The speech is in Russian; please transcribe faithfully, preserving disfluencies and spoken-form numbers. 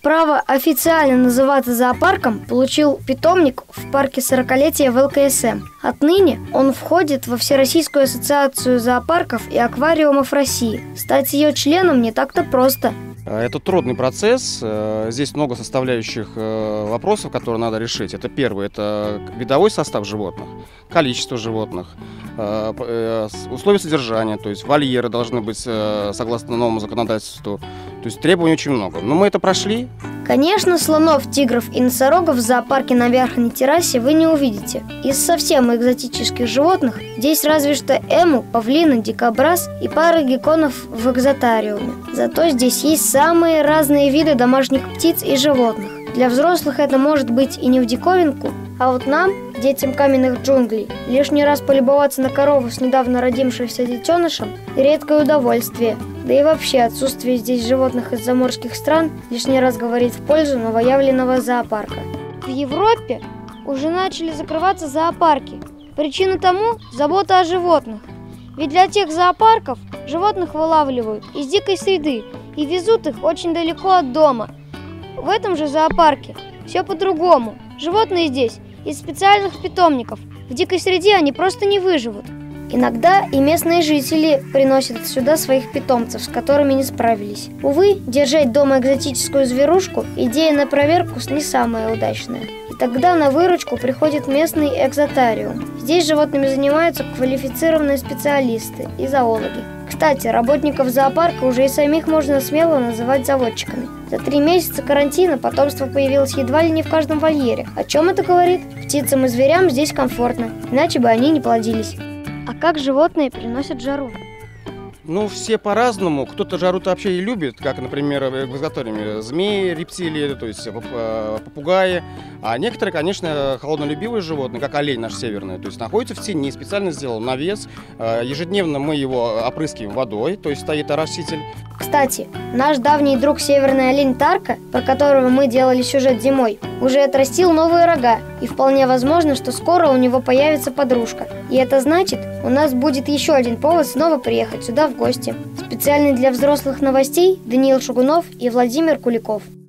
Право официально называться зоопарком получил питомник в парке сорокалетия в эл ка эс эм. Отныне он входит во Всероссийскую ассоциацию зоопарков и аквариумов России. Стать ее членом не так-то просто. Это трудный процесс, здесь много составляющих вопросов, которые надо решить. Это первое, это видовой состав животных, количество животных, условия содержания, то есть вольеры должны быть согласно новому законодательству, то есть требований очень много. Но мы это прошли. Конечно, слонов, тигров и носорогов в зоопарке на верхней террасе вы не увидите. Из совсем экзотических животных здесь разве что эму, павлины, дикобраз и пара гекконов в экзотариуме. Зато здесь есть самые разные виды домашних птиц и животных. Для взрослых это может быть и не в диковинку, а вот нам, детям каменных джунглей, лишний раз полюбоваться на корову с недавно родившимся детенышем – редкое удовольствие. Да и вообще отсутствие здесь животных из заморских стран лишний раз говорит в пользу новоявленного зоопарка. В Европе уже начали закрываться зоопарки. Причина тому – забота о животных. Ведь для тех зоопарков животных вылавливают из дикой среды и везут их очень далеко от дома. В этом же зоопарке все по-другому. Животные здесь из специальных питомников. В дикой среде они просто не выживут. Иногда и местные жители приносят сюда своих питомцев, с которыми не справились. Увы, держать дома экзотическую зверушку – идея на проверку не самая удачная. И тогда на выручку приходит местный экзотариум. Здесь животными занимаются квалифицированные специалисты и зоологи. Кстати, работников зоопарка уже и самих можно смело называть заводчиками. За три месяца карантина потомство появилось едва ли не в каждом вольере. О чем это говорит? Птицам и зверям здесь комфортно, иначе бы они не плодились. А как животные переносят жару? Ну, все по-разному. Кто-то жару-то вообще и любит, как, например, в экзотариуме змеи, рептилии, то есть попугаи. А некоторые, конечно, холоднолюбивые животные, как олень наш северный, то есть находятся в тени, специально сделал навес. Ежедневно мы его опрыскиваем водой, то есть стоит ороситель. Кстати, наш давний друг северный олень Тарка, про которого мы делали сюжет зимой, уже отрастил новые рога, и вполне возможно, что скоро у него появится подружка. И это значит, у нас будет еще один повод снова приехать сюда в гости. Специально для взрослых новостей Даниил Шугунов и Владимир Куликов.